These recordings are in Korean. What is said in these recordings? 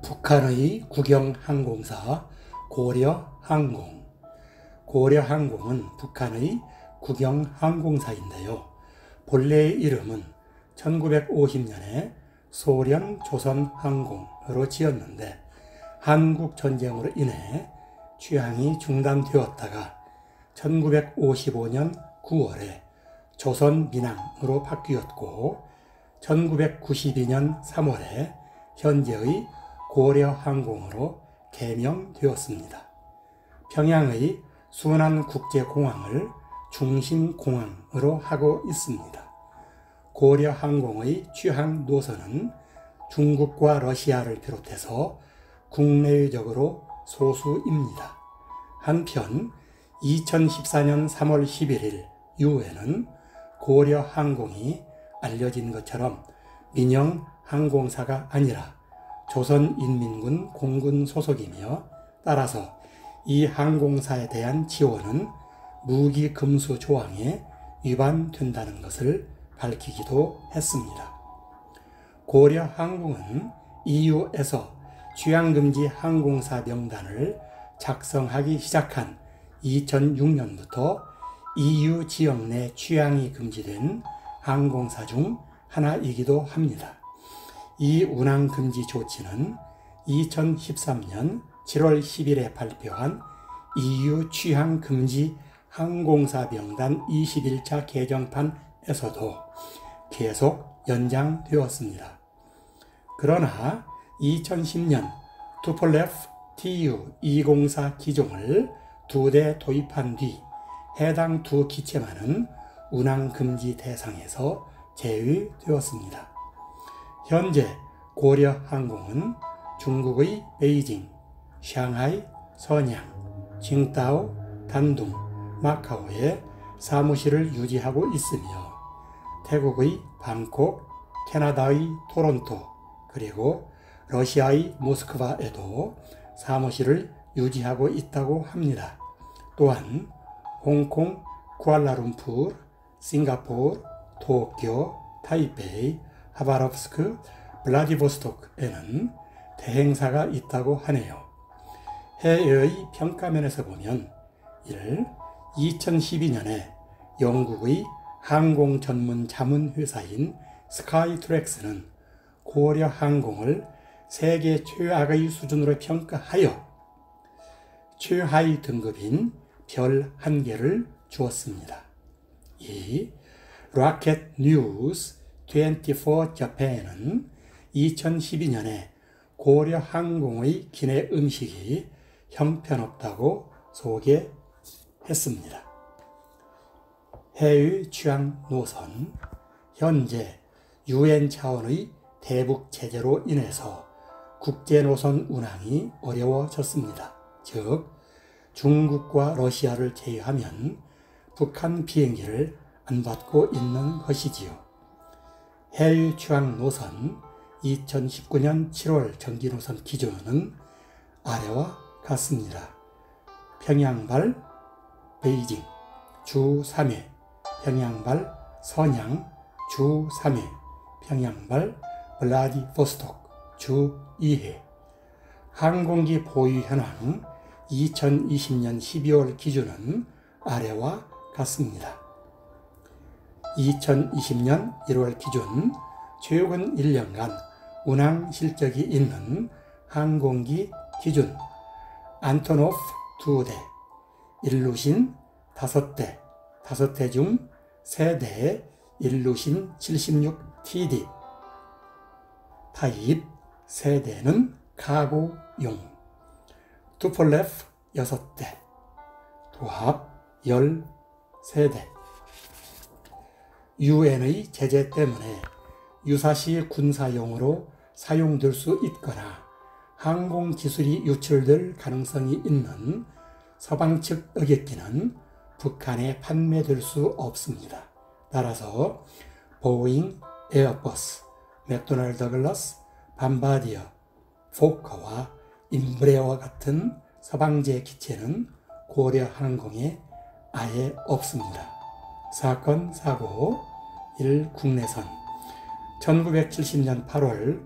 북한의 국영항공사 고려항공. 고려항공은 북한의 국영항공사인데요. 본래의 이름은 1950년에 소련 조선항공으로 지었는데 한국전쟁으로 인해 취항이 중단되었다가 1955년 9월에 조선민항으로 바뀌었고 1992년 3월에 현재의 고려항공으로 개명되었습니다. 평양의 순안국제공항을 중심공항으로 하고 있습니다. 고려항공의 취항 노선은 중국과 러시아를 비롯해서 국내외적으로 소수입니다. 한편 2014년 3월 11일 이후에는 고려항공이 알려진 것처럼 민영 항공사가 아니라 조선인민군 공군 소속이며 따라서 이 항공사에 대한 지원은 무기금수 조항에 위반된다는 것을 밝히기도 했습니다. 고려항공은 EU에서 취항금지 항공사 명단을 작성하기 시작한 2006년부터 EU 지역 내 취항이 금지된 항공사 중 하나이기도 합니다. 이 운항금지 조치는 2013년 7월 10일에 발표한 EU 취항금지 항공사 명단 21차 개정판에서도 계속 연장되었습니다. 그러나 2010년 투폴레프 Tu-204 기종을 2대 도입한 뒤 해당 두 기체만은 운항금지 대상에서 제외되었습니다. 현재 고려항공은 중국의 베이징, 상하이, 선양, 칭다오, 단둥, 마카오에 사무실을 유지하고 있으며 태국의 방콕, 캐나다의 토론토, 그리고 러시아의 모스크바에도 사무실을 유지하고 있다고 합니다. 또한 홍콩, 쿠알라룸푸르, 싱가포르, 도쿄, 타이베이, 하바롭스크, 블라디보스토크에는 대행사가 있다고 하네요. 해외의 평가면에서 보면 1. 2012년에 영국의 항공 전문 자문 회사인 스카이트랙스는 고려항공을 세계 최악의 수준으로 평가하여 최하위 등급인 별 1개를 주었습니다. 2. 로켓 뉴스 24 자팬은 2012년에 고려항공의 기내 음식이 형편없다고 소개했습니다. 해외 취항 노선. 현재 UN 차원의 대북 제재로 인해서 국제 노선 운항이 어려워졌습니다. 즉 중국과 러시아를 제외하면 북한 비행기를 안 받고 있는 것이지요. 해외 취항 노선 2019년 7월 정기 노선 기준은 아래와 같습니다. 평양발 베이징 주 3회, 평양발 선양 주 3회, 평양발 블라디보스토크 주 2회. 항공기 보유 현황 2020년 12월 기준은 아래와 같습니다. 2020년 1월 기준 최근 1년간 운항 실적이 있는 항공기 기준 안토노프 2대, 일루신 5대, 5대 중 3대 일루신 76TD 타입, 3대는 카고용, 투폴레프 6대, 도합 13대. UN의 제재 때문에 유사시 군사용으로 사용될 수 있거나 항공기술이 유출될 가능성이 있는 서방 측 의객기는 북한에 판매될 수 없습니다. 따라서 보잉, 에어버스, 맥도날드 더글라스, 밤바디어, 포커와 임브레어와 같은 서방제 기체는 고려항공에 아예 없습니다. 사건, 사고 1. 국내선 1970년 8월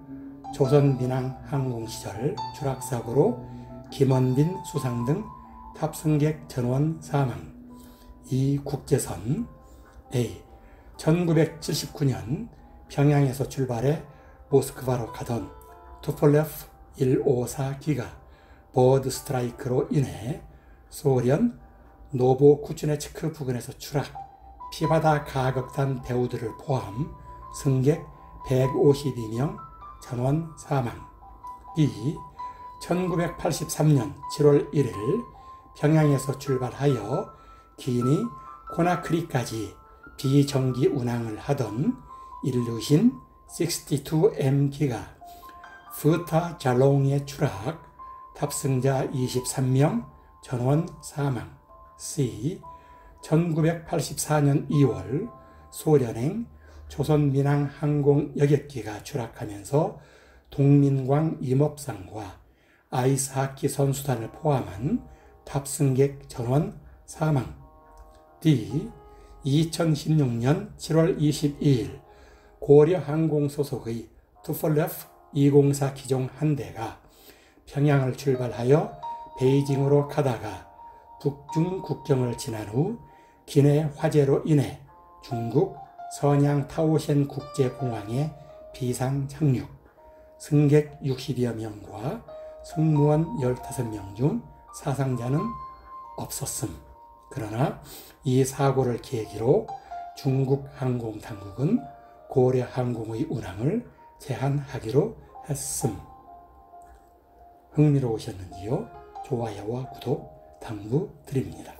조선민항 항공시절 추락사고로 김원빈 수상 등 탑승객 전원 사망. 이 국제선 A. 1979년 평양에서 출발해 모스크바로 가던 투폴레프 154기가 버드 스트라이크로 인해 소련 노보쿠츠네츠크 부근에서 추락, 피바다 가극단 배우들을 포함 승객 152명 전원 사망. B. 1983년 7월 1일 평양에서 출발하여 기니 코나크리까지 비정기 운항을 하던 일루신 62M기가 프타 잘롱에 추락, 탑승자 23명 전원 사망. C. 1984년 2월 소련행 조선민항 항공 여객기가 추락하면서 동민광 임업상과 아이스하키 선수단을 포함한 탑승객 전원 사망. D. 2016년 7월 22일 고려항공 소속의 투폴레프 204 기종 한 대가 평양을 출발하여 베이징으로 가다가 북중 국경을 지난 후 기내 화재로 인해 중국 선양 타오셴 국제공항에 비상 착륙, 승객 60여 명과 승무원 15명 중 사상자는 없었음. 그러나 이 사고를 계기로 중국 항공당국은 고려항공의 운항을 제한하기로 했음. 흥미로우셨는지요? 좋아요와 구독 당부드립니다.